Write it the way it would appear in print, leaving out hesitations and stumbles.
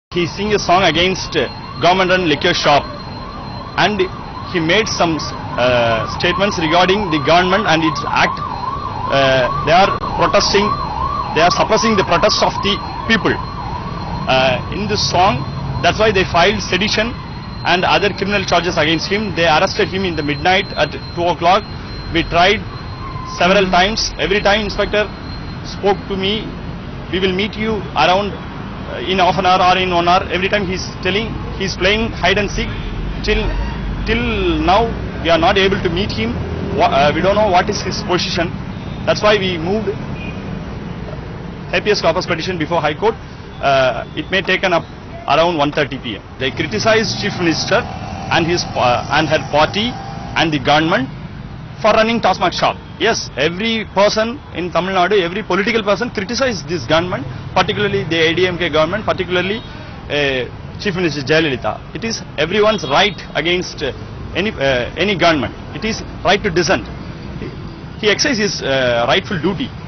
He sing a song against government and liquor shop, and he made some statements regarding the government and its act. They are protesting, they are suppressing the protests of the people. In this song, that's why they filed sedition and other criminal charges against him. They arrested him in the midnight at 2 o'clock. We tried several times. Every time inspector spoke to me, we will meet you around in half an hour or in 1 hour. Every time he's telling, he's playing hide and seek. Till now we are not able to meet him. We don't know what is his position. That's why we moved habeas corpus petition before High Court. It may taken up around 1:30 p.m. They criticized Chief Minister and his and her party and the government for running Tasmak shop. Yes, every person in Tamil Nadu, every political person criticized this government, particularly the ADMK government, particularly Chief Minister Jayalalitha. It is everyone's right against any government. It is right to dissent. He exercises his rightful duty.